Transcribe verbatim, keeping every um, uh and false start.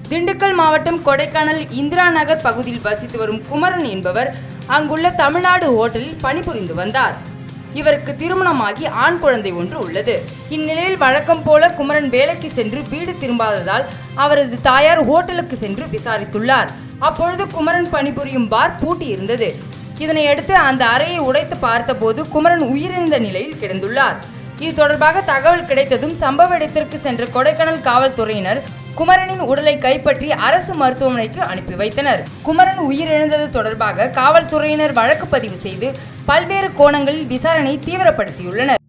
திண்டுக்கல் மாவட்டம் கொடைக்கானல் இந்திரா நகர் பகுதியில் வசித்து வரும் குமரன் என்பவர் அங்குள்ள தமிழ்நாடு ஹோட்டலில் பணிபுரிந்து வந்தார். இவருக்கு திருமணமாகி ஆண் குழந்தை ஒன்று உள்ளது. இந்நிலையில் வழக்கம் போல குமரன் வேலைக்கு சென்று வீடு திரும்பாததால் அவரது தாயார் ஹோட்டலுக்கு சென்று விசாரித்துள்ளார். அப்பொழுது குமரன் பணிபுரியும் பார் பூட்டி இருந்தது. இதனையடுத்து அந்த அறையை உடைத்து பார்த்தபோது குமரன் உயிரிழந்த நிலையில் கிடந்துள்ளார். இது தொடர்பாக தகவல் கிடைத்ததும் சம்பவ இடத்திற்கு சென்ற கொடைக்கானல் காவல்துறையினர் குமரனின் உடலை கைப்பற்றி அரசு மருத்துவமனைக்கு அனுப்பி வைத்தனர். குமரன் உயிரிழந்தது தொடர்பாக காவல்துறையினர் வழக்கு பதிவு செய்து பல்வேறு கோணங்களில் விசாரணை தீவிரப்படுத்தியுள்ளனர்.